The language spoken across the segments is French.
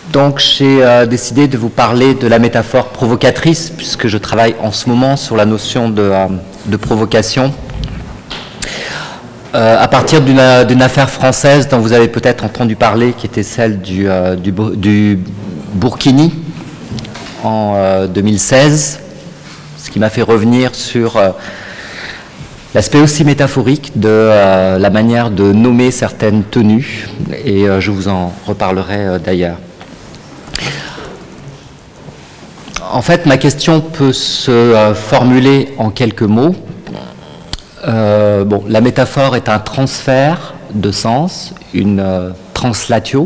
Donc j'ai décidé de vous parler de la métaphore provocatrice, puisque je travaille en ce moment sur la notion de provocation, à partir d'une affaire française dont vous avez peut-être entendu parler, qui était celle du Burkini en 2016, ce qui m'a fait revenir sur l'aspect aussi métaphorique de la manière de nommer certaines tenues, et je vous en reparlerai d'ailleurs. En fait, ma question peut se formuler en quelques mots. La métaphore est un transfert de sens, une translatio.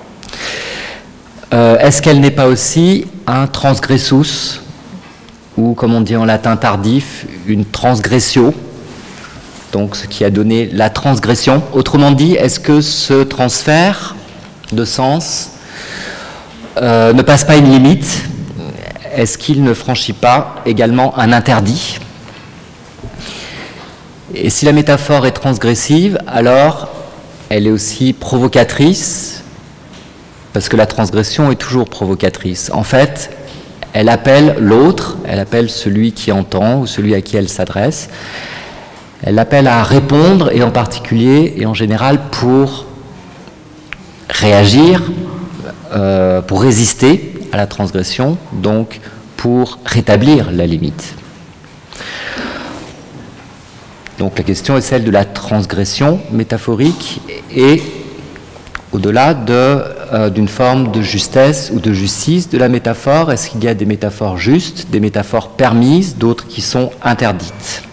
Est-ce qu'elle n'est pas aussi un transgressus, ou comme on dit en latin tardif, une transgressio, donc ce qui a donné la transgression? Autrement dit, est-ce que ce transfert de sens ne passe pas une limite? Est-ce qu'il ne franchit pas également un interdit? Et si la métaphore est transgressive, alors elle est aussi provocatrice, parce que la transgression est toujours provocatrice. En fait, elle appelle l'autre, elle appelle celui qui entend ou celui à qui elle s'adresse, elle appelle à répondre, et en particulier et en général pour réagir, pour résister à la transgression, donc pour rétablir la limite. Donc la question est celle de la transgression métaphorique et au-delà d'une forme de justesse ou de justice de la métaphore. Est-ce qu'il y a des métaphores justes, des métaphores permises, d'autres qui sont interdites?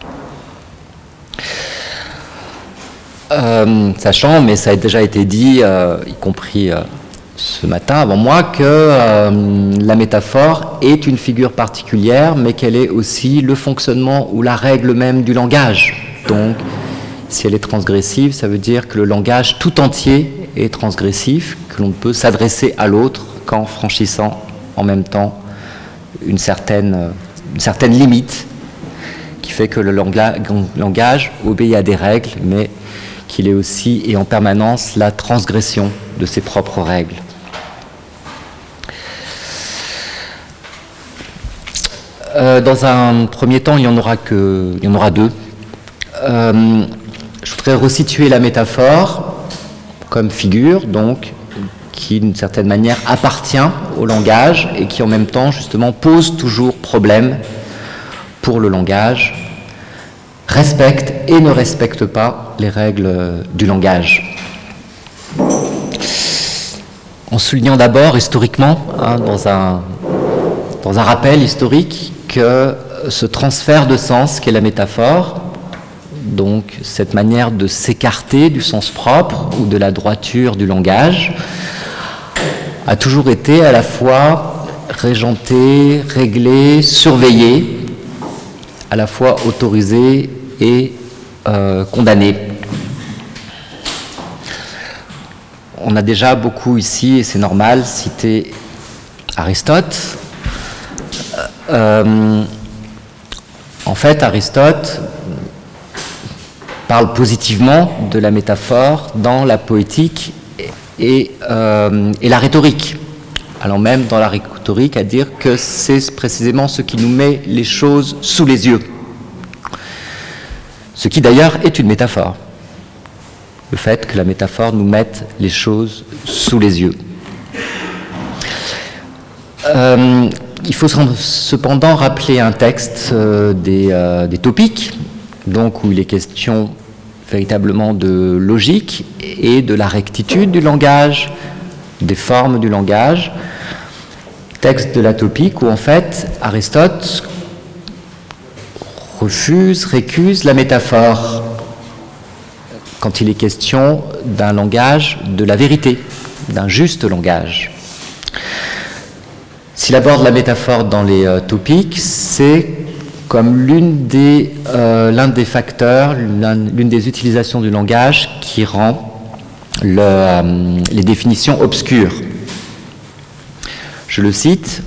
Sachant, mais ça a déjà été dit, y compris ce matin avant moi, que la métaphore est une figure particulière, mais qu'elle est aussi le fonctionnement ou la règle même du langage. Donc, si elle est transgressive, ça veut dire que le langage tout entier est transgressif, que l'on ne peut s'adresser à l'autre qu'en franchissant en même temps une certaine limite, qui fait que le langage obéit à des règles, mais qu'il est aussi et en permanence la transgression de ses propres règles. Dans un premier temps, il y en aura deux. Je voudrais resituer la métaphore comme figure, donc, qui d'une certaine manière appartient au langage et qui en même temps justement pose toujours problème pour le langage, respecte et ne respecte pas les règles du langage. En soulignant d'abord historiquement, dans un rappel historique, que ce transfert de sens qu'est la métaphore, donc cette manière de s'écarter du sens propre ou de la droiture du langage, a toujours été à la fois régentée, réglée, surveillée, à la fois autorisée et condamnée. On a déjà beaucoup ici, et c'est normal, cité Aristote. En fait, Aristote parle positivement de la métaphore dans la poétique et la rhétorique, allant même dans la rhétorique à dire que c'est précisément ce qui nous met les choses sous les yeux, ce qui d'ailleurs est une métaphore, le fait que la métaphore nous mette les choses sous les yeux. Il faut cependant rappeler un texte des Topiques, donc où il est question véritablement de logique et de la rectitude du langage, des formes du langage. Texte de la Topique où en fait Aristote récuse la métaphore quand il est question d'un langage de la vérité, d'un juste langage. S'il aborde la métaphore dans les Topiques, c'est comme l'un des facteurs, l'une des utilisations du langage qui rend les définitions obscures. Je le cite.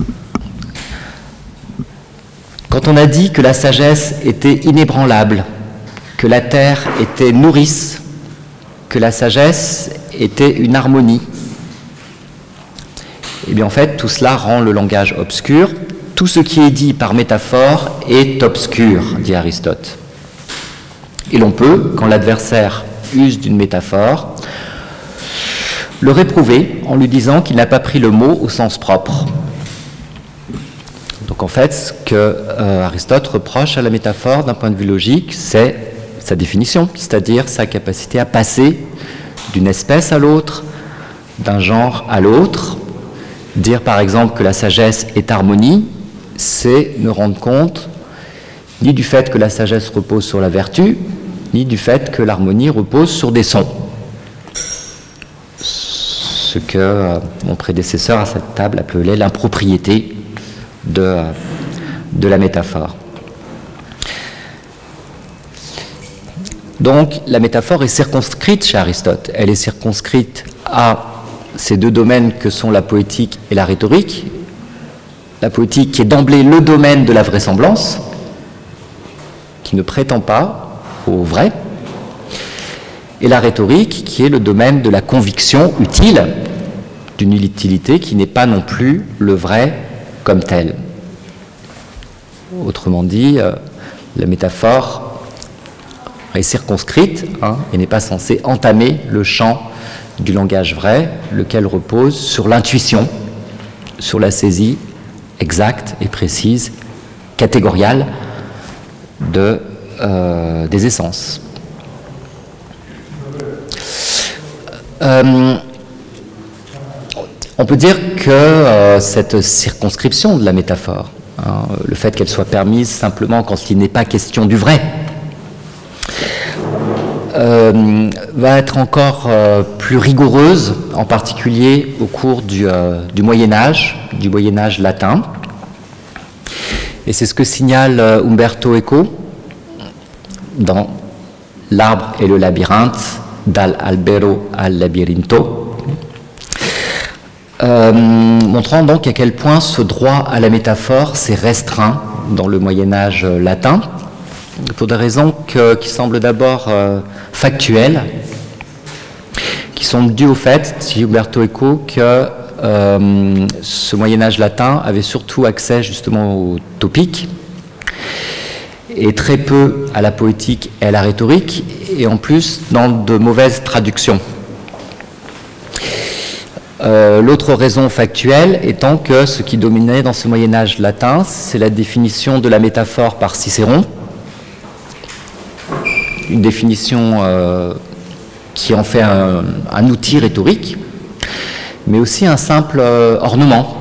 Quand on a dit que la sagesse était inébranlable, que la terre était nourrice, que la sagesse était une harmonie, eh bien en fait tout cela rend le langage obscur. Tout ce qui est dit par métaphore est obscur, dit Aristote. Et l'on peut, quand l'adversaire use d'une métaphore, le réprouver en lui disant qu'il n'a pas pris le mot au sens propre. Donc en fait, ce que Aristote reproche à la métaphore d'un point de vue logique, c'est sa définition, c'est-à-dire sa capacité à passer d'une espèce à l'autre, d'un genre à l'autre. Dire par exemple que la sagesse est harmonie, c'est ne rendre compte ni du fait que la sagesse repose sur la vertu, ni du fait que l'harmonie repose sur des sons. Ce que mon prédécesseur à cette table appelait l'impropriété de la métaphore. Donc la métaphore est circonscrite chez Aristote. Elle est circonscrite à ces deux domaines que sont la poétique et la rhétorique. La poétique qui est d'emblée le domaine de la vraisemblance, qui ne prétend pas au vrai, et la rhétorique qui est le domaine de la conviction utile, d'une utilité qui n'est pas non plus le vrai comme tel. Autrement dit, la métaphore est circonscrite et n'est pas censée entamer le champ du langage vrai, lequel repose sur l'intuition, sur la saisie exacte et précise, catégoriale des essences. On peut dire que cette circonscription de la métaphore, le fait qu'elle soit permise simplement quand il n'est pas question du vrai, va être encore plus rigoureuse, en particulier au cours du Moyen-Âge latin. Et c'est ce que signale Umberto Eco dans L'arbre et le labyrinthe, Dal albero al labirinto, montrant donc à quel point ce droit à la métaphore s'est restreint dans le Moyen-Âge latin, pour des raisons qui semblent d'abord factuelles, qui sont dues au fait, dit Umberto Eco, que ce Moyen-Âge latin avait surtout accès justement au topique, et très peu à la poétique et à la rhétorique, et en plus dans de mauvaises traductions. L'autre raison factuelle étant que ce qui dominait dans ce Moyen-Âge latin, c'est la définition de la métaphore par Cicéron, une définition qui en fait un outil rhétorique, mais aussi un simple ornement,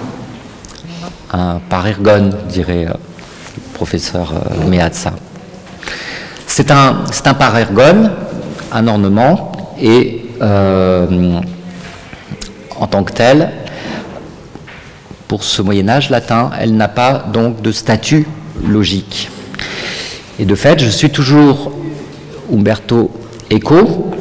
un parergon, dirait le professeur Meazza. C'est un parergon, un ornement, et en tant que tel, pour ce Moyen-Âge latin, elle n'a pas donc de statut logique. Et de fait, je suis toujours Umberto Eco,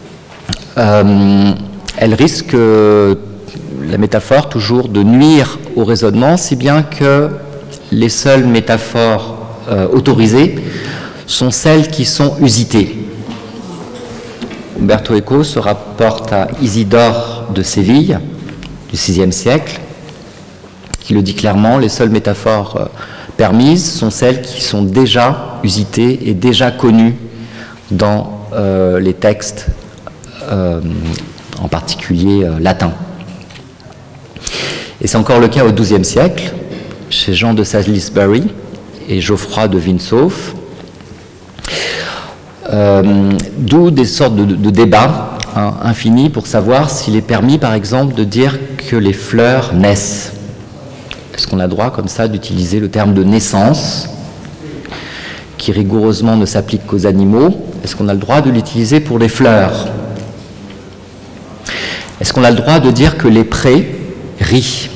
elle risque, la métaphore, toujours de nuire au raisonnement, si bien que les seules métaphores autorisées sont celles qui sont usitées. Umberto Eco se rapporte à Isidore de Séville, du VIe siècle, qui le dit clairement, les seules métaphores permises sont celles qui sont déjà usitées et déjà connues dans les textes, en particulier latins. Et c'est encore le cas au XIIe siècle, chez Jean de Salisbury et Geoffroy de Vinsauf, d'où des sortes de débats infinis pour savoir s'il est permis, par exemple, de dire que les fleurs naissent. Est-ce qu'on a le droit, comme ça, d'utiliser le terme de naissance, qui rigoureusement ne s'applique qu'aux animaux? Est-ce qu'on a le droit de l'utiliser pour les fleurs? Est-ce qu'on a le droit de dire que les prés rient?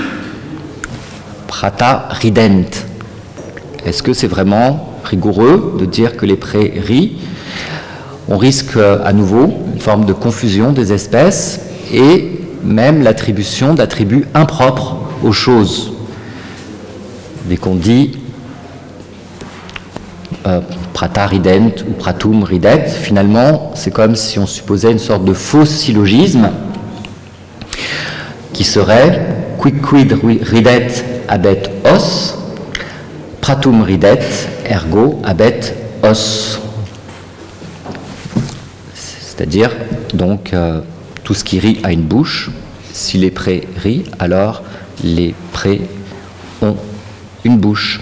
Prata rident. Est-ce que c'est vraiment rigoureux de dire que les prés rient? On risque à nouveau une forme de confusion des espèces et même l'attribution d'attributs impropres aux choses. Dès qu'on dit prata rident ou pratum ridet, finalement, c'est comme si on supposait une sorte de faux syllogisme qui serait quicquid ridet habet os, pratum ridet ergo habet os. C'est-à-dire, donc, tout ce qui rit a une bouche. Si les prés rient, alors les prés ont une bouche.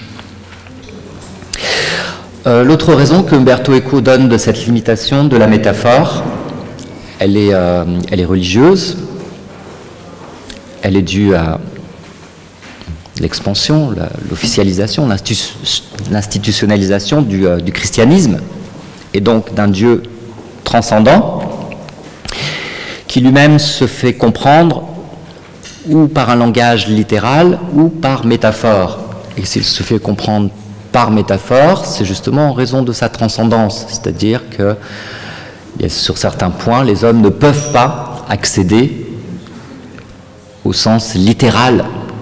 L'autre raison que Umberto Eco donne de cette limitation de la métaphore, elle est religieuse. Elle est due à l'expansion, l'officialisation, l'institutionnalisation du christianisme, et donc d'un Dieu transcendant, qui lui-même se fait comprendre ou par un langage littéral ou par métaphore. Et s'il se fait comprendre par métaphore, c'est justement en raison de sa transcendance, c'est-à-dire que sur certains points, les hommes ne peuvent pas accéder au sens littéral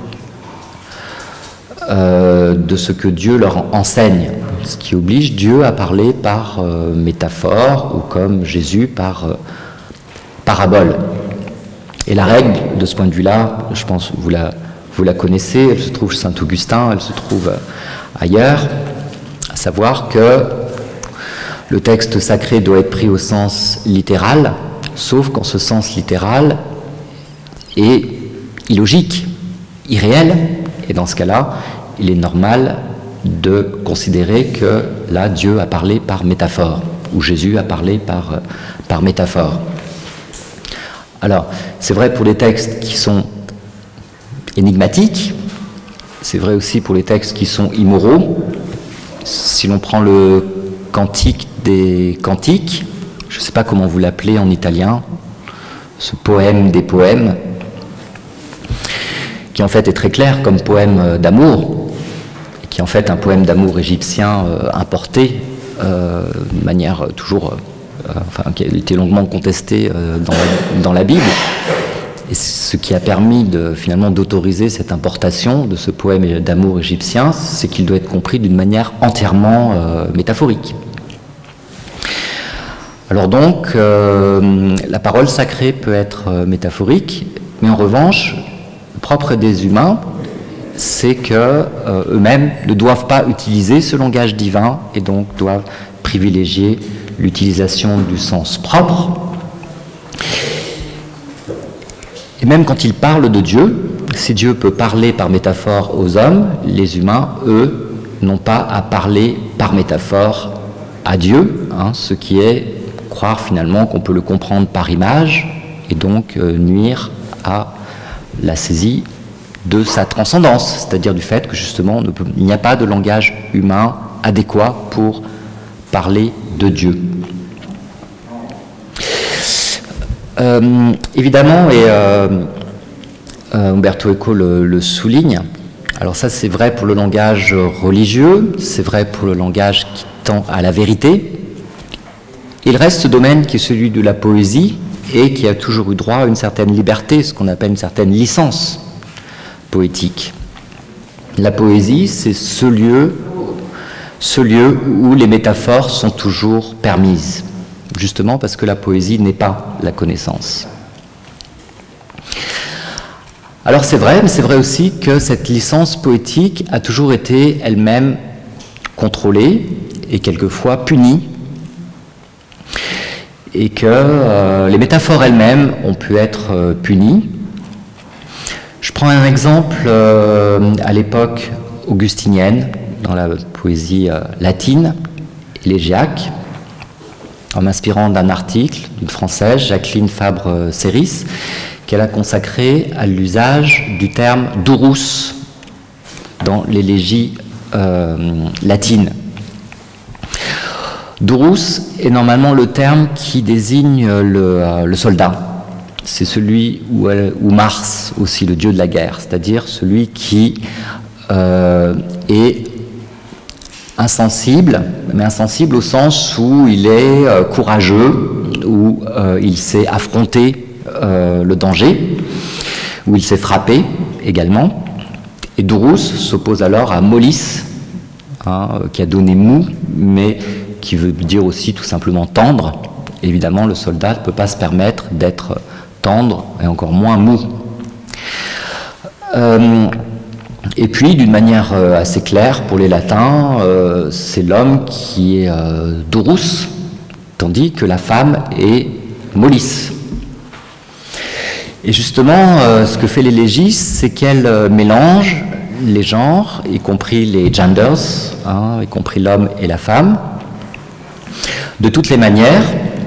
de ce que Dieu leur enseigne, ce qui oblige Dieu à parler par métaphore ou comme Jésus par parabole. Et la règle, de ce point de vue-là, je pense que vous la connaissez, elle se trouve chez saint Augustin, elle se trouve ailleurs, à savoir que le texte sacré doit être pris au sens littéral, sauf quand ce sens littéral est illogique, irréel, et dans ce cas-là, il est normal de considérer que là, Dieu a parlé par métaphore, ou Jésus a parlé par métaphore. Alors, c'est vrai pour les textes qui sont énigmatiques, c'est vrai aussi pour les textes qui sont immoraux. Si l'on prend le Cantique des Cantiques, je ne sais pas comment vous l'appelez en italien, ce poème des poèmes, qui en fait est très clair comme poème d'amour, et qui est en fait un poème d'amour égyptien importé de manière toujours, qui a été longuement contesté dans la Bible, et ce qui a permis finalement d'autoriser cette importation de ce poème d'amour égyptien, c'est qu'il doit être compris d'une manière entièrement métaphorique. Alors donc, la parole sacrée peut être métaphorique, mais en revanche, le propre des humains, c'est qu'eux-mêmes ne doivent pas utiliser ce langage divin et donc doivent privilégier l'utilisation du sens propre. Et même quand ils parlent de Dieu, si Dieu peut parler par métaphore aux hommes, les humains, eux, n'ont pas à parler par métaphore à Dieu, ce qui est croire finalement qu'on peut le comprendre par image et donc nuire à la saisie de sa transcendance, c'est-à-dire du fait que justement il n'y a pas de langage humain adéquat pour parler de Dieu. Évidemment, et Umberto Eco le souligne, alors ça c'est vrai pour le langage religieux, c'est vrai pour le langage qui tend à la vérité. Il reste ce domaine qui est celui de la poésie et qui a toujours eu droit à une certaine liberté, ce qu'on appelle une certaine licence poétique. La poésie, c'est ce lieu où les métaphores sont toujours permises, justement parce que la poésie n'est pas la connaissance. Alors c'est vrai, mais c'est vrai aussi que cette licence poétique a toujours été elle-même contrôlée et quelquefois punie, et que les métaphores elles-mêmes ont pu être punies. Je prends un exemple à l'époque augustinienne, dans la poésie latine, élégiaque, en m'inspirant d'un article d'une Française, Jacqueline Fabre-Séris, qu'elle a consacré à l'usage du terme douros dans l'élégie latine. Douros est normalement le terme qui désigne le soldat. C'est celui où Mars, aussi le dieu de la guerre, c'est-à-dire celui qui est insensible, mais insensible au sens où il est courageux, où il sait affronter le danger, où il sait frapper également. Et douros s'oppose alors à molis, qui a donné mou, mais qui veut dire aussi tout simplement tendre. Évidemment, le soldat ne peut pas se permettre d'être tendre et encore moins mou. Et puis, d'une manière assez claire pour les latins, c'est l'homme qui est dorus, tandis que la femme est mollis. Et justement, ce que fait l'élégie, c'est qu'elle mélange les genres, y compris les genders, hein, y compris l'homme et la femme, de toutes les manières.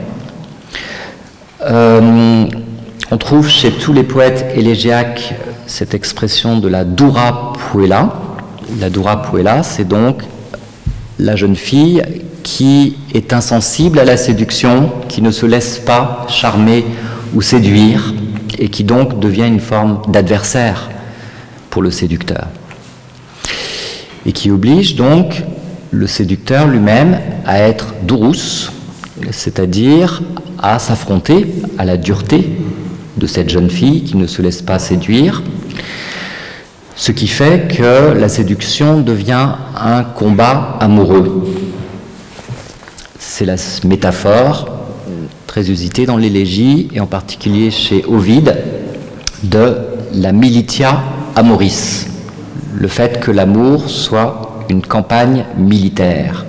On trouve chez tous les poètes élégiaques cette expression de la dura puella. La dura puella, c'est donc la jeune fille qui est insensible à la séduction, qui ne se laisse pas charmer ou séduire, et qui donc devient une forme d'adversaire pour le séducteur. Et qui oblige donc le séducteur lui-même à être durus, c'est-à-dire à s'affronter à la dureté de cette jeune fille qui ne se laisse pas séduire, ce qui fait que la séduction devient un combat amoureux. C'est la métaphore très usitée dans l'élégie, et en particulier chez Ovide, de la militia amoris, le fait que l'amour soit une campagne militaire.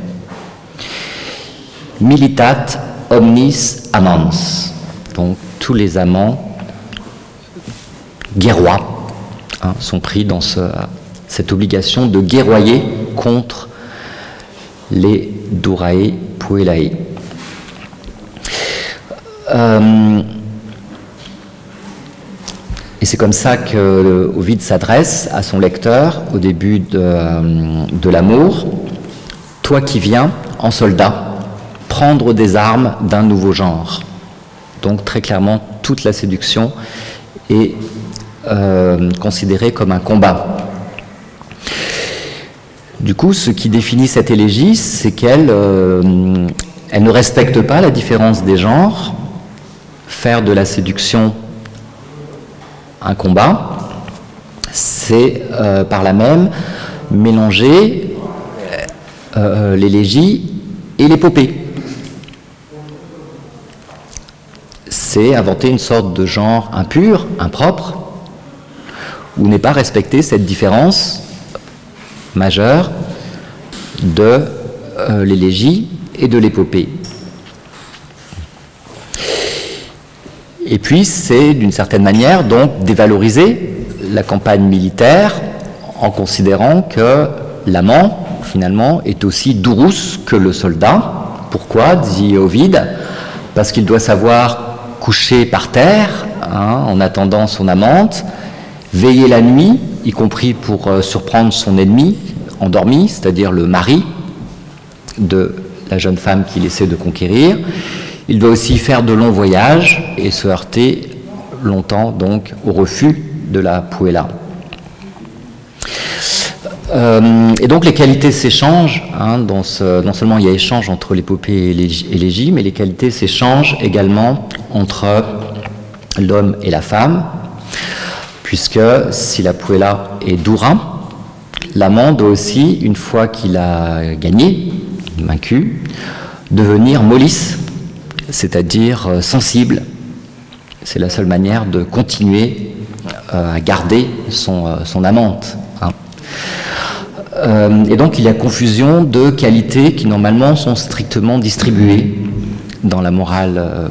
Militat omnis amans, donc tous les amants guerrois sont pris dans cette obligation de guerroyer contre les durae puellae. Et c'est comme ça que Ovide s'adresse à son lecteur au début de l'amour. Toi qui viens en soldat prendre des armes d'un nouveau genre. Donc très clairement, toute la séduction est considérée comme un combat. Du coup, ce qui définit cette élégie, c'est qu'elle elle ne respecte pas la différence des genres. Faire de la séduction un combat, c'est par là même mélanger l'élégie et l'épopée. C'est inventer une sorte de genre impur, impropre, où n'est pas respectée cette différence majeure de l'élégie et de l'épopée. Et puis, c'est d'une certaine manière donc dévaloriser la campagne militaire en considérant que l'amant, finalement, est aussi durus que le soldat. Pourquoi, dit Ovide? Parce qu'il doit savoir coucher par terre, en attendant son amante, veiller la nuit, y compris pour surprendre son ennemi endormi, c'est-à-dire le mari de la jeune femme qu'il essaie de conquérir. Il doit aussi faire de longs voyages et se heurter longtemps donc au refus de la puella. Et donc les qualités s'échangent, non seulement il y a échange entre l'épopée et l'élégie, mais les qualités s'échangent également entre l'homme et la femme, puisque si la puella est dura, l'amant doit aussi, une fois qu'il a gagné, vaincu, devenir mollis, c'est-à-dire sensible. C'est la seule manière de continuer à garder son amante. Et donc il y a confusion de qualités qui normalement sont strictement distribuées dans la morale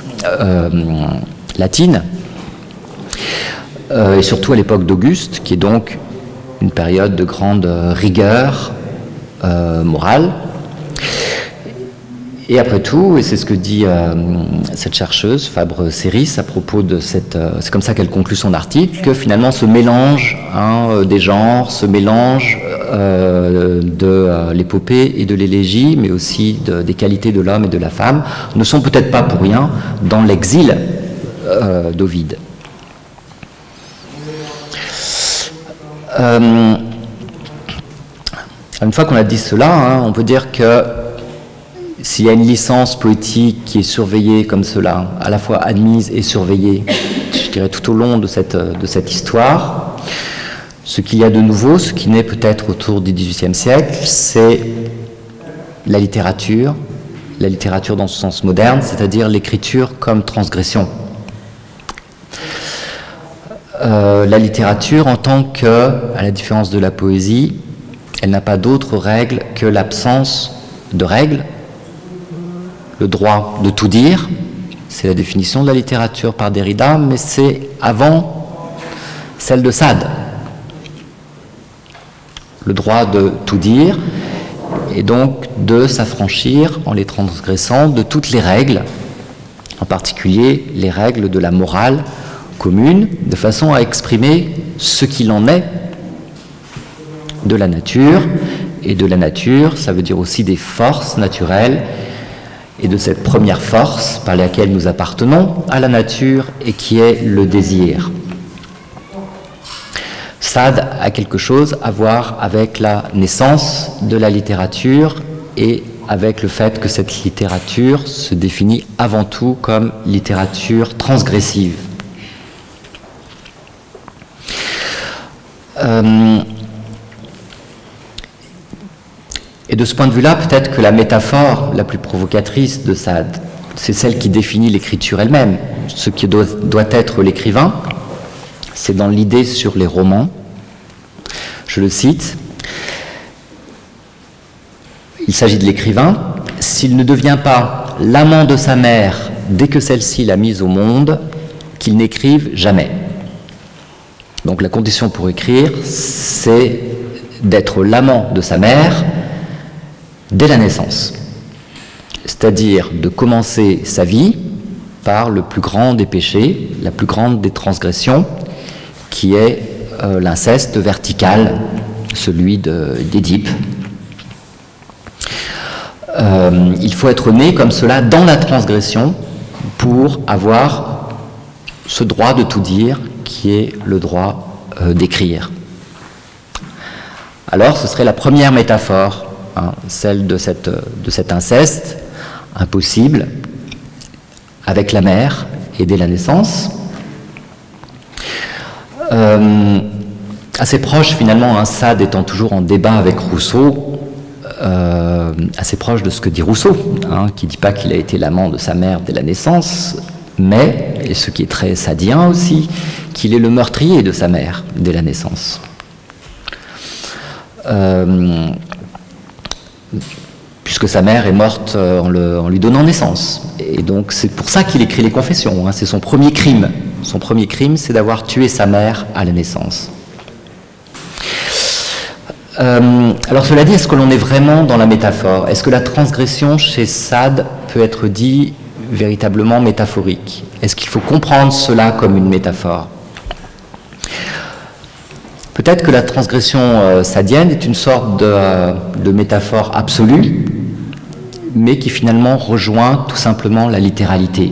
latine, et surtout à l'époque d'Auguste, qui est donc une période de grande rigueur morale. Et après tout, et c'est ce que dit cette chercheuse, Fabre Séris, à propos de cette... c'est comme ça qu'elle conclut son article, que finalement ce mélange des genres, ce mélange de l'épopée et de l'élégie, mais aussi des qualités de l'homme et de la femme, ne sont peut-être pas pour rien dans l'exil d'Ovide. Une fois qu'on a dit cela, on peut dire que s'il y a une licence poétique qui est surveillée comme cela, à la fois admise et surveillée, je dirais tout au long de cette histoire, ce qu'il y a de nouveau, ce qui naît peut-être autour du XVIIIe siècle, c'est la littérature dans ce sens moderne, c'est-à-dire l'écriture comme transgression. la littérature en tant que, à la différence de la poésie, elle n'a pas d'autre règle que l'absence de règles, le droit de tout dire, c'est la définition de la littérature par Derrida, mais c'est avant celle de Sade. Le droit de tout dire, et donc de s'affranchir en les transgressant de toutes les règles, en particulier les règles de la morale commune, de façon à exprimer ce qu'il en est de la nature, et de la nature, ça veut dire aussi des forces naturelles, et de cette première force par laquelle nous appartenons à la nature et qui est le désir. Sade a quelque chose à voir avec la naissance de la littérature et avec le fait que cette littérature se définit avant tout comme littérature transgressive. Et de ce point de vue-là, peut-être que la métaphore la plus provocatrice de Sade, c'est celle qui définit l'écriture elle-même. Ce qui doit être l'écrivain, c'est dans l'idée sur les romans. Je le cite. Il s'agit de l'écrivain. S'il ne devient pas l'amant de sa mère dès que celle-ci l'a mise au monde, qu'il n'écrive jamais. Donc la condition pour écrire, c'est d'être l'amant de sa mère dès la naissance. C'est-à-dire de commencer sa vie par le plus grand des péchés, la plus grande des transgressions, qui est l'inceste vertical, celui d'Édipe. Il faut être né comme cela dans la transgression pour avoir ce droit de tout dire qui est le droit d'écrire. Alors ce serait la première métaphore, celle de cet inceste impossible avec la mère et dès la naissance. Assez proche finalement, Sade étant toujours en débat avec Rousseau, assez proche de ce que dit Rousseau, qui ne dit pas qu'il a été l'amant de sa mère dès la naissance, mais, et ce qui est très sadien aussi, qu'il est le meurtrier de sa mère dès la naissance. Puisque sa mère est morte en lui donnant naissance. Et donc c'est pour ça qu'il écrit les Confessions, c'est son premier crime. Son premier crime, c'est d'avoir tué sa mère à la naissance. Alors cela dit, est-ce que l'on est vraiment dans la métaphore? Est-ce que la transgression chez Sade peut être dit véritablement métaphorique? Est-ce qu'il faut comprendre cela comme une métaphore? Peut-être que la transgression sadienne est une sorte de métaphore absolue, mais qui finalement rejoint tout simplement la littéralité.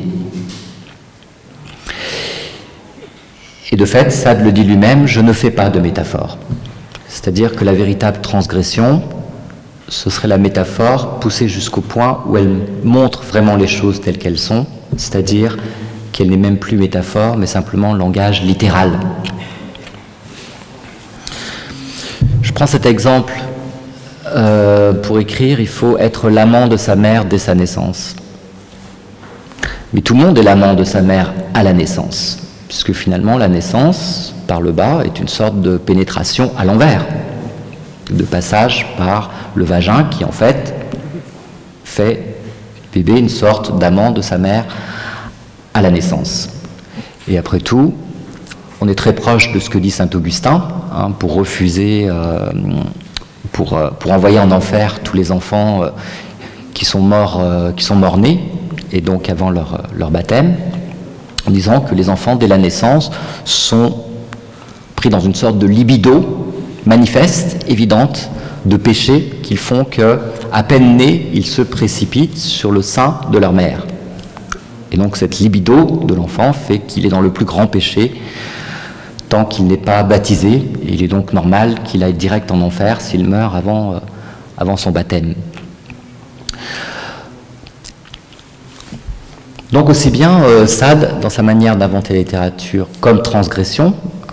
Et de fait, Sade le dit lui-même, je ne fais pas de métaphore. C'est-à-dire que la véritable transgression, ce serait la métaphore poussée jusqu'au point où elle montre vraiment les choses telles qu'elles sont, c'est-à-dire qu'elle n'est même plus métaphore, mais simplement langage littéral. Je prends cet exemple. Pour écrire, il faut être l'amant de sa mère dès sa naissance. Mais tout le monde est l'amant de sa mère à la naissance, puisque finalement la naissance, par le bas, est une sorte de pénétration à l'envers, de passage par le vagin qui en fait bébé une sorte d'amant de sa mère à la naissance. Et après tout, on est très proche de ce que dit saint Augustin, pour refuser, pour envoyer en enfer tous les enfants qui sont morts-nés, et donc avant leur baptême, en disant que les enfants, dès la naissance, sont pris dans une sorte de libido manifeste, évidente, de péché, qu'ils font qu'à peine nés, ils se précipitent sur le sein de leur mère. Et donc cette libido de l'enfant fait qu'il est dans le plus grand péché, tant qu'il n'est pas baptisé, et il est donc normal qu'il aille direct en enfer s'il meurt avant son baptême. Donc aussi bien Sade, dans sa manière d'inventer la littérature comme transgression,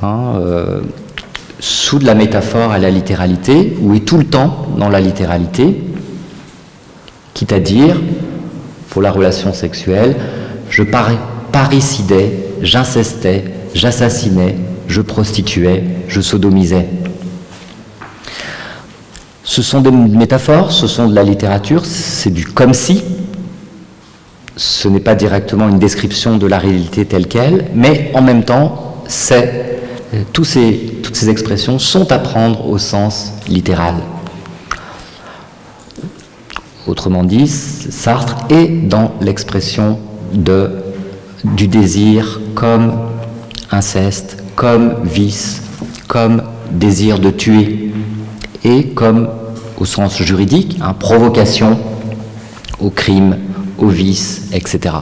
sous de la métaphore à la littéralité, ou est tout le temps dans la littéralité, quitte à dire, pour la relation sexuelle, je parricidais, j'incestais, j'assassinais, je prostituais, je sodomisais. Ce sont des métaphores, ce sont de la littérature, c'est du comme si. Ce n'est pas directement une description de la réalité telle qu'elle, mais en même temps, toutes ces expressions sont à prendre au sens littéral. Autrement dit, Sartre est dans l'expression du désir comme inceste, comme vice, comme désir de tuer, et comme, au sens juridique, provocation au crime, au vice, etc.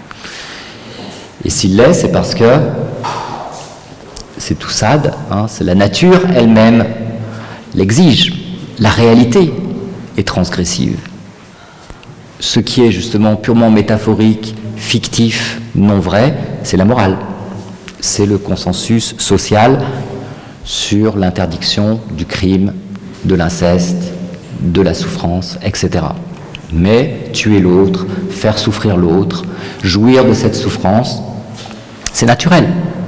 Et s'il l'est, c'est parce que c'est tout Sade, c'est la nature elle-même l'exige. La réalité est transgressive. Ce qui est justement purement métaphorique, fictif, non vrai, c'est la morale. C'est le consensus social sur l'interdiction du crime, de l'inceste, de la souffrance, etc. Mais tuer l'autre, faire souffrir l'autre, jouir de cette souffrance, c'est naturel.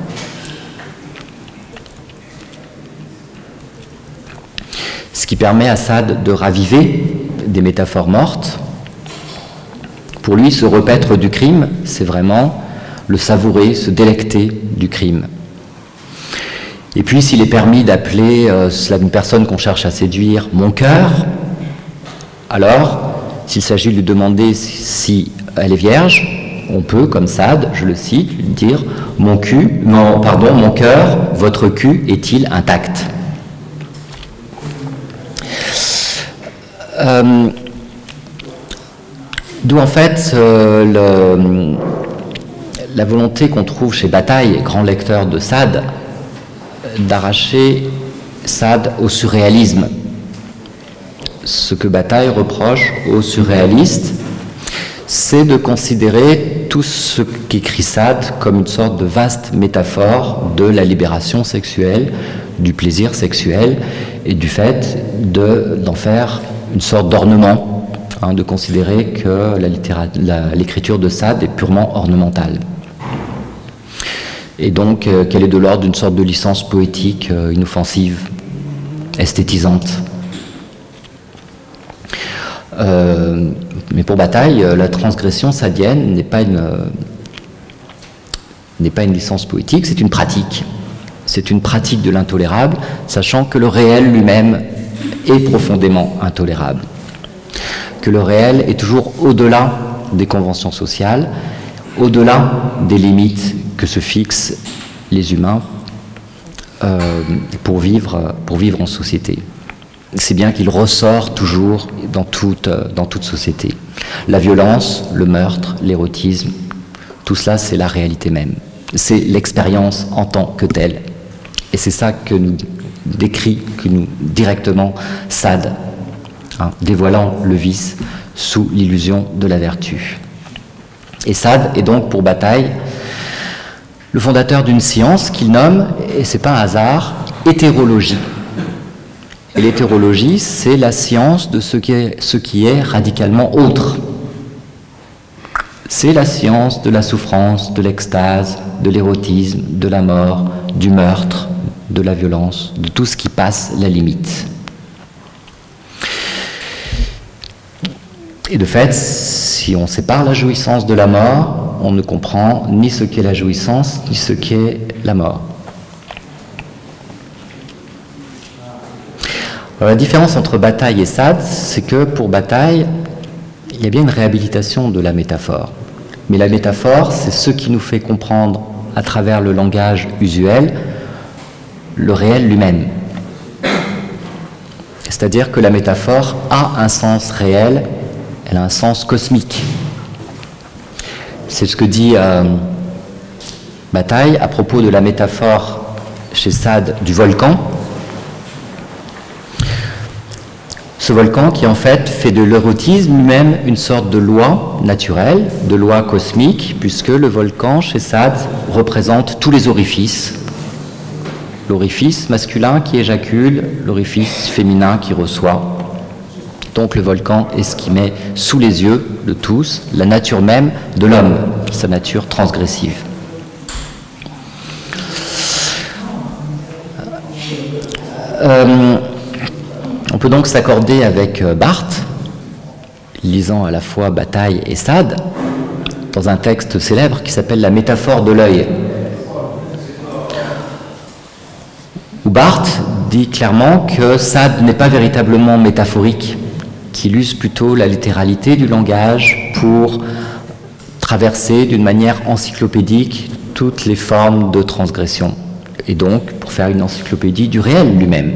Ce qui permet à Sade de raviver des métaphores mortes. Pour lui, se repaître du crime, c'est vraiment le savourer, se délecter du crime. Et puis, s'il est permis d'appeler une personne qu'on cherche à séduire « mon cœur », alors, s'il s'agit de lui demander si elle est vierge, on peut, comme Sade, je le cite, lui dire « mon cœur, votre cul est-il intact ?» D'où en fait la volonté qu'on trouve chez Bataille, grand lecteur de Sade, d'arracher Sade au surréalisme. Ce que Bataille reproche aux surréalistes, c'est de considérer tout ce qu'écrit Sade comme une sorte de vaste métaphore de la libération sexuelle, du plaisir sexuel et du fait d'en faire une sorte d'ornement, de considérer que l'écriture de Sade est purement ornementale. Et donc qu'elle est de l'ordre d'une sorte de licence poétique inoffensive, esthétisante. Mais pour Bataille, la transgression sadienne n'est pas une licence poétique, c'est une pratique. C'est une pratique de l'intolérable, sachant que le réel lui-même est profondément intolérable. Que le réel est toujours au-delà des conventions sociales, au-delà des limites que se fixent les humains pour vivre en société. C'est bien qu'il ressort toujours dans toute société. La violence, le meurtre, l'érotisme, tout cela c'est la réalité même. C'est l'expérience en tant que telle. Et c'est ça que nous décrit, que nous directement Sade, dévoilant le vice sous l'illusion de la vertu. Et Sade est donc pour Bataille le fondateur d'une science qu'il nomme, et c'est pas un hasard, hétérologie. Et l'hétérologie, c'est la science de ce qui est radicalement autre. C'est la science de la souffrance, de l'extase, de l'érotisme, de la mort, du meurtre, de la violence, de tout ce qui passe la limite. Et de fait, si on sépare la jouissance de la mort, on ne comprend ni ce qu'est la jouissance, ni ce qu'est la mort. Alors, la différence entre Bataille et Sade, c'est que pour Bataille, il y a bien une réhabilitation de la métaphore. Mais la métaphore, c'est ce qui nous fait comprendre, à travers le langage usuel, le réel lui-même. C'est-à-dire que la métaphore a un sens réel, elle a un sens cosmique. C'est ce que dit Bataille à propos de la métaphore chez Sade du volcan. Ce volcan qui en fait de l'érotisme lui-même une sorte de loi naturelle, de loi cosmique, puisque le volcan chez Sade représente tous les orifices. L'orifice masculin qui éjacule, l'orifice féminin qui reçoit. Donc le volcan est ce qui met sous les yeux de tous la nature même de l'homme, sa nature transgressive. On peut donc s'accorder avec Barthes, lisant à la fois Bataille et Sade, dans un texte célèbre qui s'appelle « La métaphore de l'œil », où Barthes dit clairement que Sade n'est pas véritablement métaphorique, qu'il use plutôt la littéralité du langage pour traverser d'une manière encyclopédique toutes les formes de transgression, et donc pour faire une encyclopédie du réel lui-même.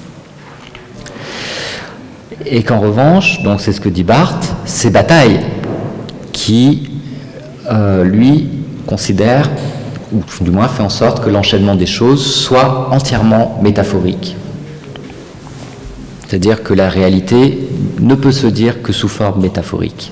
Et qu'en revanche, donc c'est ce que dit Barthes, c'est Bataille qui, lui, considère, ou du moins fait en sorte que l'enchaînement des choses soit entièrement métaphorique. C'est-à-dire que la réalité ne peut se dire que sous forme métaphorique.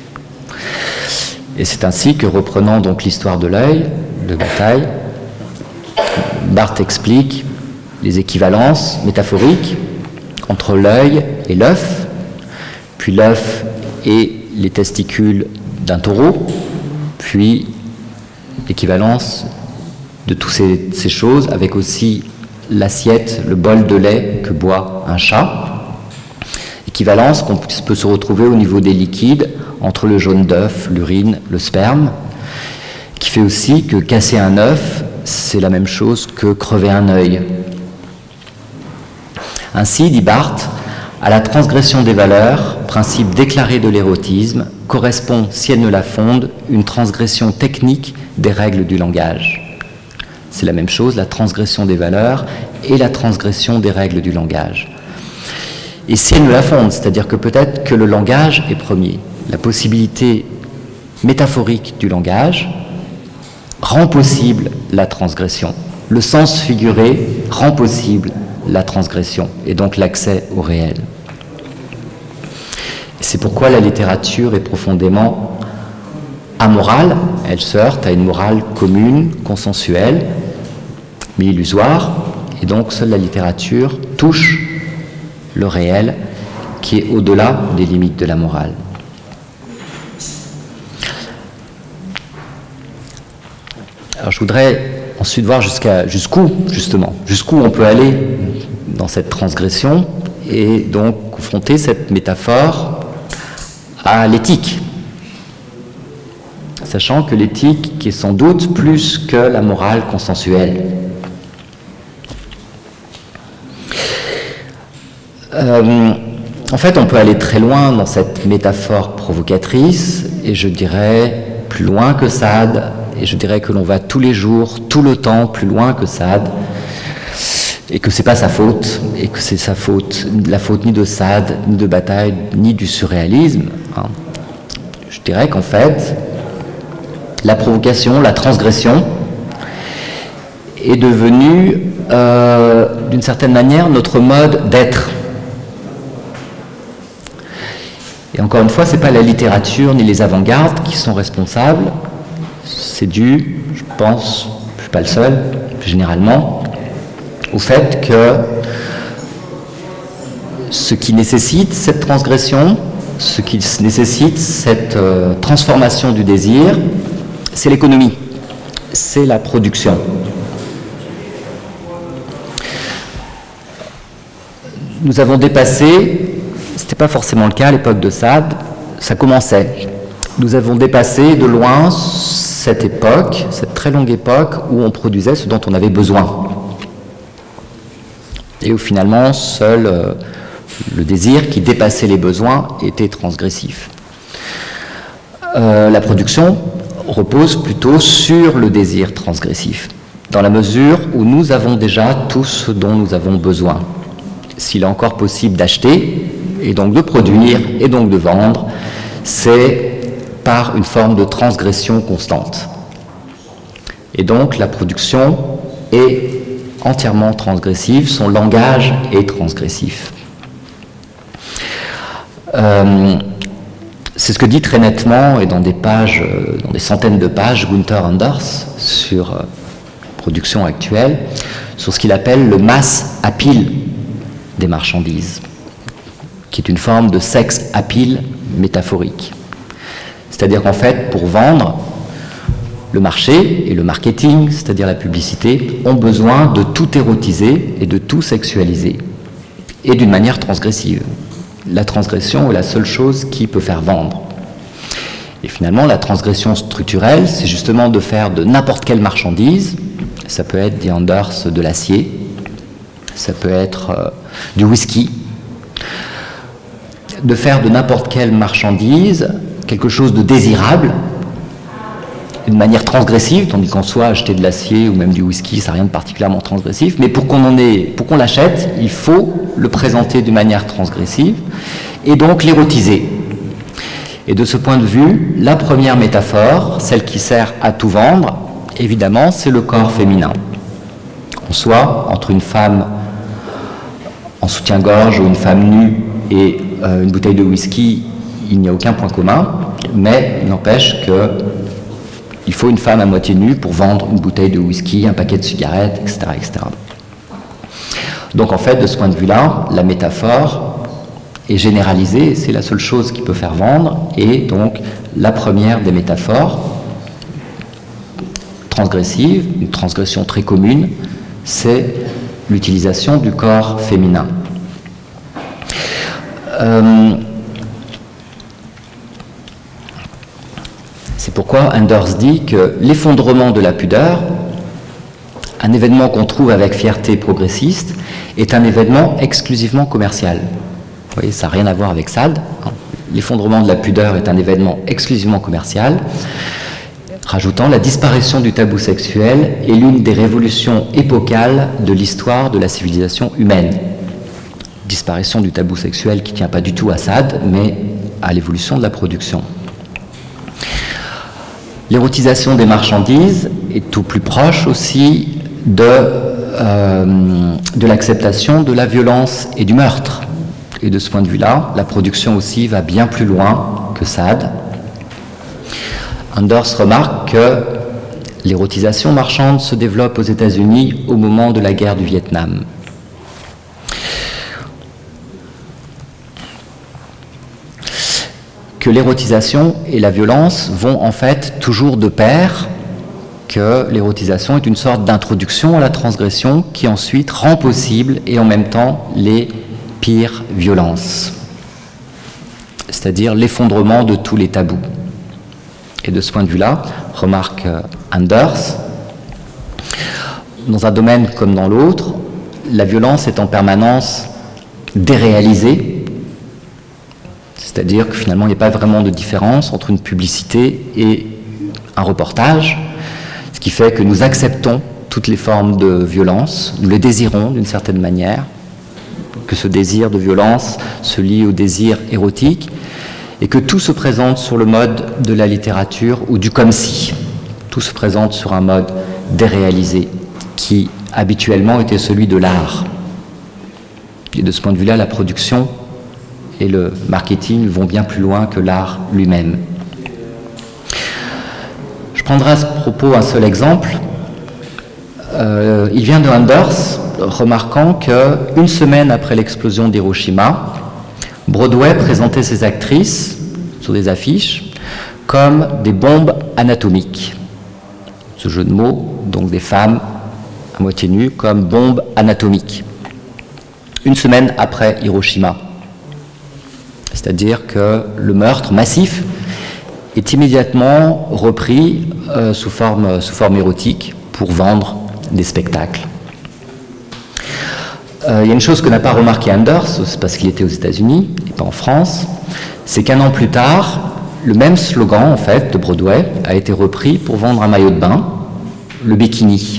Et c'est ainsi que, reprenant donc l'histoire de l'œil, de Bataille, Barthes explique les équivalences métaphoriques entre l'œil et l'œuf, puis l'œuf et les testicules d'un taureau, puis l'équivalence de toutes ces choses avec aussi l'assiette, le bol de lait que boit un chat. Équivalence qu'on peut se retrouver au niveau des liquides entre le jaune d'œuf, l'urine, le sperme, qui fait aussi que casser un œuf, c'est la même chose que crever un œil. Ainsi, dit Barthes, à la transgression des valeurs, principe déclaré de l'érotisme, correspond, si elle ne la fonde, une transgression technique des règles du langage. C'est la même chose, la transgression des valeurs et la transgression des règles du langage. Et si elle ne la fonde, c'est-à-dire que peut-être que le langage est premier, la possibilité métaphorique du langage rend possible la transgression. Le sens figuré rend possible la transgression et donc l'accès au réel. C'est pourquoi la littérature est profondément amorale, elle se heurte à une morale commune, consensuelle, mais illusoire, et donc seule la littérature touche le réel qui est au-delà des limites de la morale. Alors je voudrais ensuite voir jusqu'où on peut aller dans cette transgression et donc confronter cette métaphore à l'éthique, sachant que l'éthique est sans doute plus que la morale consensuelle. En fait, on peut aller très loin dans cette métaphore provocatrice, et je dirais plus loin que Sade, et je dirais que l'on va tous les jours, tout le temps, plus loin que Sade, et que c'est pas sa faute, et que c'est la faute ni de Sade, ni de Bataille, ni du surréalisme. Je dirais qu'en fait, la provocation, la transgression, est devenue, d'une certaine manière, notre mode d'être. Et encore une fois, ce n'est pas la littérature ni les avant-gardes qui sont responsables. C'est dû, je pense, je ne suis pas le seul, généralement, au fait que ce qui nécessite cette transgression, ce qui nécessite cette transformation du désir, c'est l'économie, c'est la production. Nous avons dépassé, ce n'était pas forcément le cas à l'époque de Sade, ça commençait. Nous avons dépassé de loin cette époque, cette très longue époque où on produisait ce dont on avait besoin. Et où finalement, seul le désir qui dépassait les besoins était transgressif. La production repose plutôt sur le désir transgressif, dans la mesure où nous avons déjà tout ce dont nous avons besoin. S'il est encore possible d'acheter, et donc de produire, et donc de vendre, c'est par une forme de transgression constante. Et donc la production est entièrement transgressive, son langage est transgressif. C'est ce que dit très nettement, et dans des pages, dans des centaines de pages, Gunther Anders sur la production actuelle, sur ce qu'il appelle le mass appeal des marchandises, qui est une forme de sex appeal métaphorique. C'est-à-dire qu'en fait, pour vendre, le marché et le marketing, c'est-à-dire la publicité, ont besoin de tout érotiser et de tout sexualiser, et d'une manière transgressive. La transgression est la seule chose qui peut faire vendre. Et finalement, la transgression structurelle, c'est justement de faire de n'importe quelle marchandise, ça peut être des Anders de l'acier, ça peut être du whisky, de faire de n'importe quelle marchandise quelque chose de désirable, d'une manière transgressive, tandis qu'en soi, acheter de l'acier ou même du whisky, ça n'a rien de particulièrement transgressif, mais pour qu'on l'achète, il faut le présenter d'une manière transgressive et donc l'érotiser. Et de ce point de vue, la première métaphore, celle qui sert à tout vendre, évidemment, c'est le corps féminin. En soi, entre une femme en soutien-gorge ou une femme nue et une bouteille de whisky, il n'y a aucun point commun, mais il n'empêche qu'il faut une femme à moitié nue pour vendre une bouteille de whisky, un paquet de cigarettes, etc., etc. Donc en fait, de ce point de vue-là, la métaphore est généralisée, c'est la seule chose qui peut faire vendre, et donc la première des métaphores transgressives, une transgression très commune, c'est l'utilisation du corps féminin. C'est pourquoi Anders dit que l'effondrement de la pudeur, un événement qu'on trouve avec fierté progressiste, est un événement exclusivement commercial. Vous voyez, ça n'a rien à voir avec Sade. L'effondrement de la pudeur est un événement exclusivement commercial. Rajoutant, la disparition du tabou sexuel est l'une des révolutions épocales de l'histoire de la civilisation humaine. Disparition du tabou sexuel qui ne tient pas du tout à Sade, mais à l'évolution de la production. L'érotisation des marchandises est tout plus proche aussi de l'acceptation de la violence et du meurtre. Et de ce point de vue-là, la production aussi va bien plus loin que Sade. Anders remarque que l'érotisation marchande se développe aux États-Unis au moment de la guerre du Vietnam. Que l'érotisation et la violence vont en fait toujours de pair, que l'érotisation est une sorte d'introduction à la transgression qui ensuite rend possible et en même temps les pires violences, c'est-à-dire l'effondrement de tous les tabous. Et de ce point de vue-là, remarque Anders, dans un domaine comme dans l'autre, la violence est en permanence déréalisée, c'est-à-dire que finalement il n'y a pas vraiment de différence entre une publicité et un reportage, ce qui fait que nous acceptons toutes les formes de violence, nous les désirons d'une certaine manière, que ce désir de violence se lie au désir érotique, et que tout se présente sur le mode de la littérature ou du comme si. Tout se présente sur un mode déréalisé, qui habituellement était celui de l'art. Et de ce point de vue-là, la production et le marketing vont bien plus loin que l'art lui-même. Je prendrai à ce propos un seul exemple. Il vient de Anders, remarquant qu'une semaine après l'explosion d'Hiroshima, Broadway présentait ses actrices sur des affiches comme des bombes anatomiques. Ce jeu de mots, donc des femmes à moitié nues comme bombes anatomiques. Une semaine après Hiroshima. C'est-à-dire que le meurtre massif est immédiatement repris sous forme érotique pour vendre des spectacles. Il y a une chose que n'a pas remarqué Anders, c'est parce qu'il était aux États-Unis et pas en France, c'est qu'un an plus tard, le même slogan en fait de Broadway a été repris pour vendre un maillot de bain, le bikini.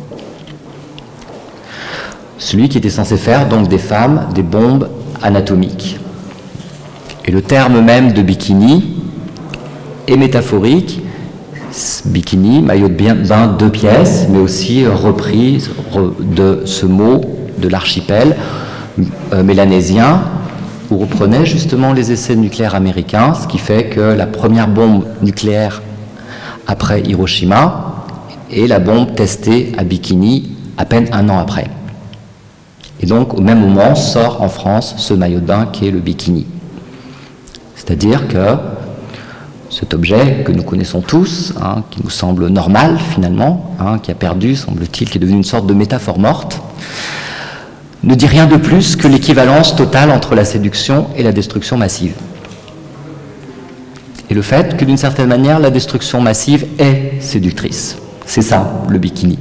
Celui qui était censé faire donc des femmes des bombes anatomiques. Et le terme même de bikini est métaphorique. Bikini, maillot de bain 2 pièces, mais aussi reprise de ce mot de l'archipel mélanésien, où reprenait justement les essais nucléaires américains, ce qui fait que la première bombe nucléaire après Hiroshima est la bombe testée à Bikini à peine un an après. Et donc au même moment sort en France ce maillot de bain qui est le bikini. C'est-à-dire que cet objet que nous connaissons tous, hein, qui nous semble normal finalement, hein, qui a perdu, semble-t-il, qui est devenu une sorte de métaphore morte, ne dit rien de plus que l'équivalence totale entre la séduction et la destruction massive. Et le fait que d'une certaine manière, la destruction massive est séductrice. C'est ça, le bikini.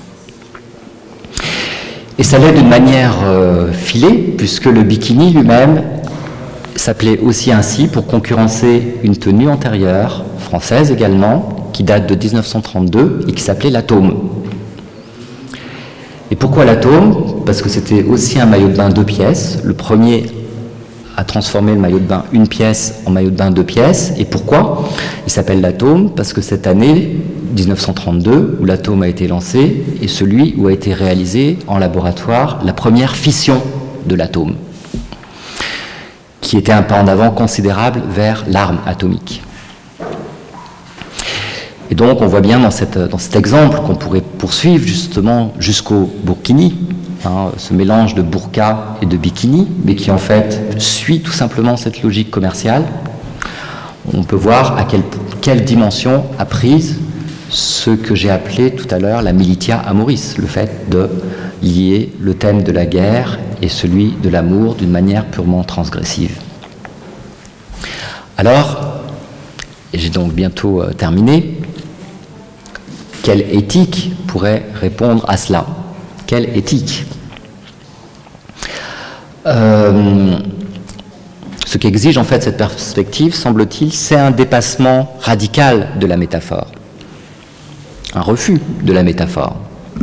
Et ça l'est d'une manière filée, puisque le bikini lui-même s'appelait aussi ainsi pour concurrencer une tenue antérieure, française également, qui date de 1932 et qui s'appelait l'Atome. Et pourquoi l'Atome? Parce que c'était aussi un maillot de bain 2 pièces. Le premier a transformé le maillot de bain 1 pièce en maillot de bain 2 pièces. Et pourquoi il s'appelle l'Atome? Parce que cette année, 1932, où l'Atome a été lancé, est celui où a été réalisée en laboratoire la première fission de l'atome, qui était un pas en avant considérable vers l'arme atomique. Et donc on voit bien dans cet exemple qu'on pourrait poursuivre justement jusqu'au burkini, hein, ce mélange de burqa et de bikini, mais qui en fait suit tout simplement cette logique commerciale. On peut voir à quelle dimension a prise ce que j'ai appelé tout à l'heure la militia amoris, le fait de lier le thème de la guerre et celui de l'amour d'une manière purement transgressive. Alors, et j'ai donc bientôt terminé, quelle éthique pourrait répondre à cela? Quelle éthique? Ce qu'exige en fait cette perspective, semble-t-il, c'est un dépassement radical de la métaphore, un refus de la métaphore,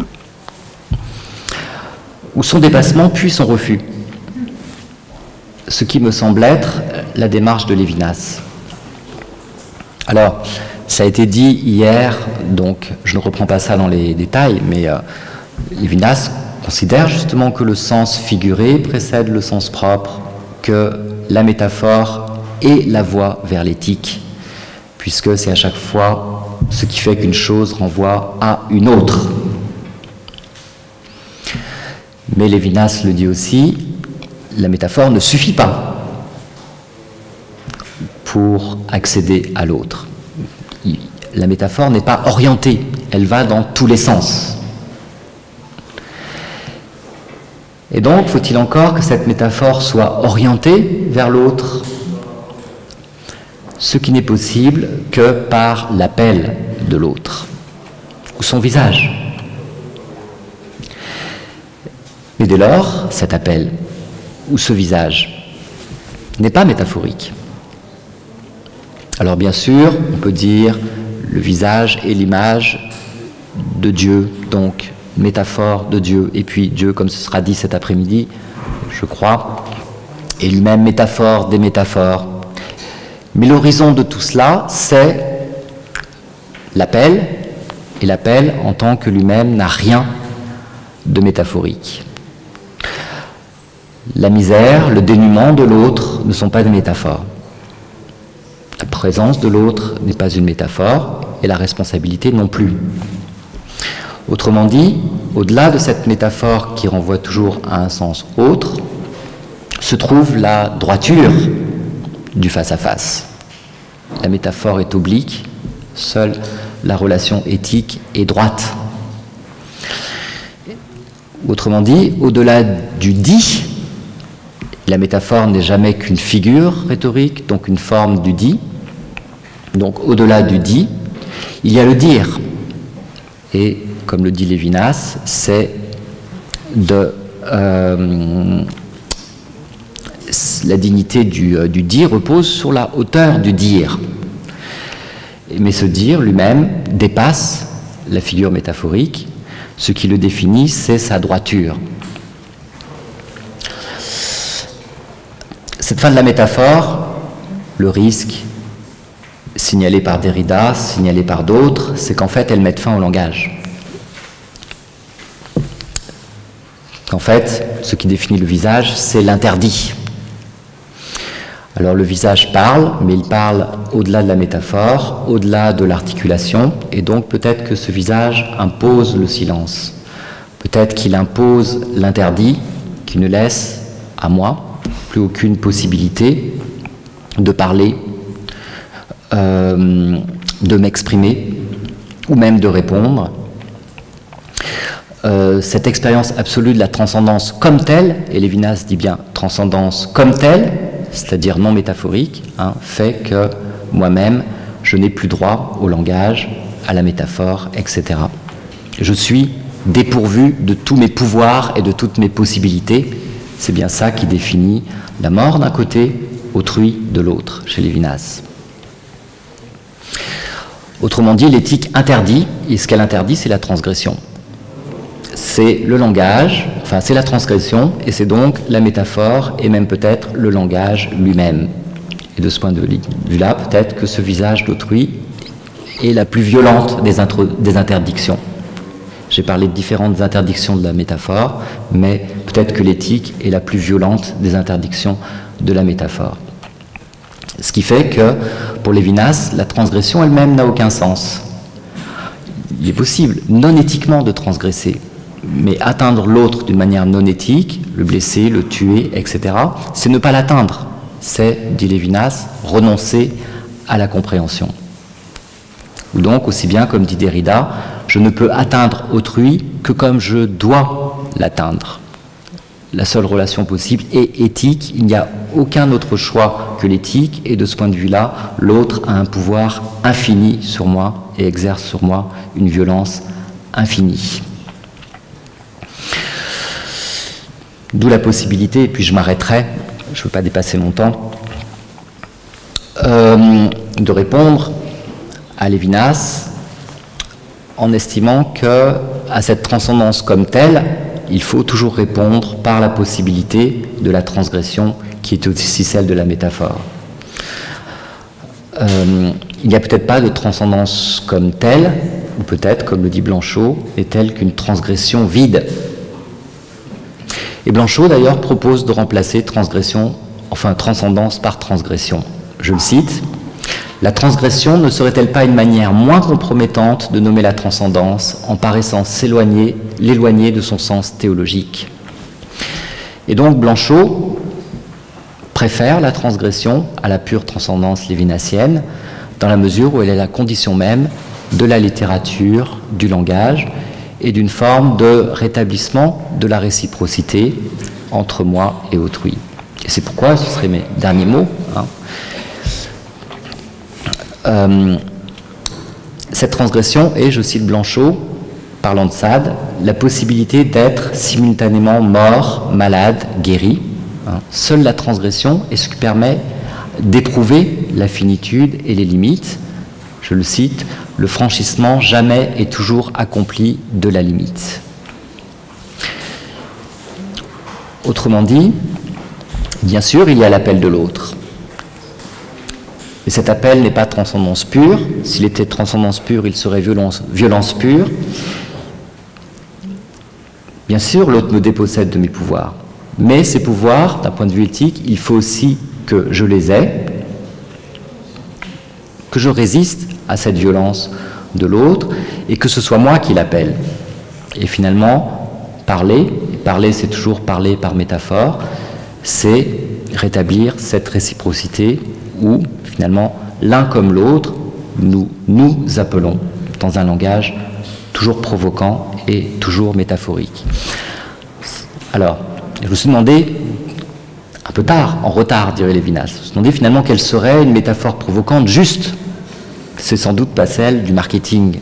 ou son dépassement puis son refus, ce qui me semble être la démarche de Lévinas. Alors, ça a été dit hier, donc je ne reprends pas ça dans les détails, mais Lévinas considère justement que le sens figuré précède le sens propre, que la métaphore est la voie vers l'éthique, puisque c'est à chaque fois ce qui fait qu'une chose renvoie à une autre. Mais Lévinas le dit aussi, la métaphore ne suffit pas pour accéder à l'autre. La métaphore n'est pas orientée, elle va dans tous les sens. Et donc, faut-il encore que cette métaphore soit orientée vers l'autre, ce qui n'est possible que par l'appel de l'autre, ou son visage. Mais dès lors, cet appel, ou ce visage, n'est pas métaphorique. Alors bien sûr, on peut dire le visage et l'image de Dieu, donc métaphore de Dieu, et puis Dieu, comme ce sera dit cet après-midi, je crois, est lui-même métaphore des métaphores. Mais l'horizon de tout cela, c'est l'appel, et l'appel en tant que lui-même n'a rien de métaphorique. La misère, le dénuement de l'autre ne sont pas des métaphores. La présence de l'autre n'est pas une métaphore, et la responsabilité non plus. Autrement dit, au-delà de cette métaphore qui renvoie toujours à un sens autre, se trouve la droiture du face-à-face. La métaphore est oblique, seule la relation éthique est droite. Autrement dit, au-delà du dit, la métaphore n'est jamais qu'une figure rhétorique, donc une forme du dit. Donc au-delà du dit, il y a le dire. Et comme le dit Lévinas, c'est de la dignité du dit repose sur la hauteur du dire. Mais ce dire lui-même dépasse la figure métaphorique. Ce qui le définit, c'est sa droiture. Cette fin de la métaphore, le risque signalé par Derrida, signalé par d'autres, c'est qu'en fait, elle mette fin au langage. Qu'en fait, ce qui définit le visage, c'est l'interdit. Alors le visage parle, mais il parle au-delà de la métaphore, au-delà de l'articulation, et donc peut-être que ce visage impose le silence. Peut-être qu'il impose l'interdit, qui ne laisse à moi plus aucune possibilité de parler de m'exprimer ou même de répondre. Cette expérience absolue de la transcendance comme telle, et Lévinas dit bien transcendance comme telle, c'est-à-dire non métaphorique, hein, fait que moi-même, je n'ai plus droit au langage, à la métaphore, etc. Je suis dépourvu de tous mes pouvoirs et de toutes mes possibilités. C'est bien ça qui définit la mort d'un côté, autrui de l'autre, chez Lévinas. Autrement dit, l'éthique interdit, et ce qu'elle interdit, c'est la transgression. C'est le langage, enfin c'est la transgression, et c'est donc la métaphore, et même peut-être le langage lui-même. Et de ce point de vue-là, peut-être que ce visage d'autrui est la plus violente des interdictions. J'ai parlé de différentes interdictions de la métaphore, mais peut-être que l'éthique est la plus violente des interdictions de la métaphore. Ce qui fait que, pour Lévinas, la transgression elle-même n'a aucun sens. Il est possible, non éthiquement, de transgresser, mais atteindre l'autre d'une manière non éthique, le blesser, le tuer, etc., c'est ne pas l'atteindre. C'est, dit Lévinas, renoncer à la compréhension. Ou donc, aussi bien comme dit Derrida, je ne peux atteindre autrui que comme je dois l'atteindre. La seule relation possible est éthique, il n'y a aucun autre choix que l'éthique, et de ce point de vue-là, l'autre a un pouvoir infini sur moi et exerce sur moi une violence infinie. D'où la possibilité, et puis je m'arrêterai, je ne veux pas dépasser mon temps, de répondre à Lévinas en estimant que à cette transcendance comme telle, il faut toujours répondre par la possibilité de la transgression qui est aussi celle de la métaphore. Il n'y a peut-être pas de transcendance comme telle, ou peut-être, comme le dit Blanchot, est telle qu'une transgression vide. Et Blanchot, d'ailleurs, propose de remplacer transgression, enfin transcendance par transgression. Je le cite, « La transgression ne serait-elle pas une manière moins compromettante de nommer la transcendance en paraissant l'éloigner de son sens théologique ?» Et donc Blanchot préfère la transgression à la pure transcendance lévinassienne, dans la mesure où elle est la condition même de la littérature, du langage, et d'une forme de rétablissement de la réciprocité entre moi et autrui. Et c'est pourquoi, ce seraient mes derniers mots, cette transgression est, je cite Blanchot, parlant de Sade, la possibilité d'être simultanément mort, malade, guéri. Seule la transgression est ce qui permet d'éprouver la finitude et les limites. Je le cite, le franchissement jamais et toujours accompli de la limite. Autrement dit, bien sûr, il y a l'appel de l'autre. Et cet appel n'est pas transcendance pure. S'il était transcendance pure, il serait violence pure. Bien sûr, l'autre me dépossède de mes pouvoirs. Mais ces pouvoirs, d'un point de vue éthique, il faut aussi que je les ai, que je résiste à cette violence de l'autre, et que ce soit moi qui l'appelle. Et finalement, parler c'est toujours parler par métaphore, c'est rétablir cette réciprocité où, finalement, l'un comme l'autre, nous nous appelons dans un langage toujours provoquant et toujours métaphorique. Alors, je me suis demandé, un peu tard, en retard, dirait Lévinas, je me suis demandé finalement quelle serait une métaphore provocante juste. C'est sans doute pas celle du marketing.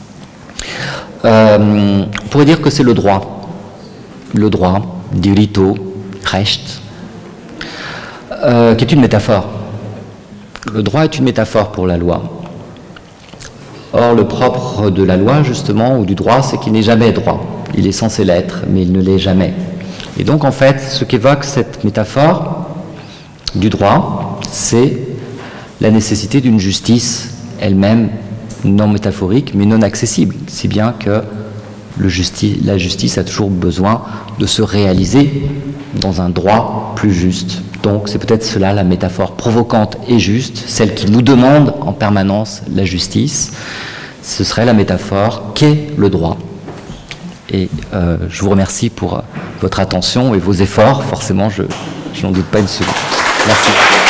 On pourrait dire que c'est le droit, diritto, recht, qui est une métaphore. Le droit est une métaphore pour la loi. Or, le propre de la loi, justement, ou du droit, c'est qu'il n'est jamais droit. Il est censé l'être, mais il ne l'est jamais. Et donc, en fait, ce qu'évoque cette métaphore du droit, c'est la nécessité d'une justice elle-même non métaphorique, mais non accessible, si bien que la justice a toujours besoin de se réaliser dans un droit plus juste. Donc c'est peut-être cela la métaphore provocante et juste, celle qui nous demande en permanence la justice. Ce serait la métaphore qu'est le droit. Et je vous remercie pour votre attention et vos efforts. Forcément, je n'en doute pas une seconde. Merci.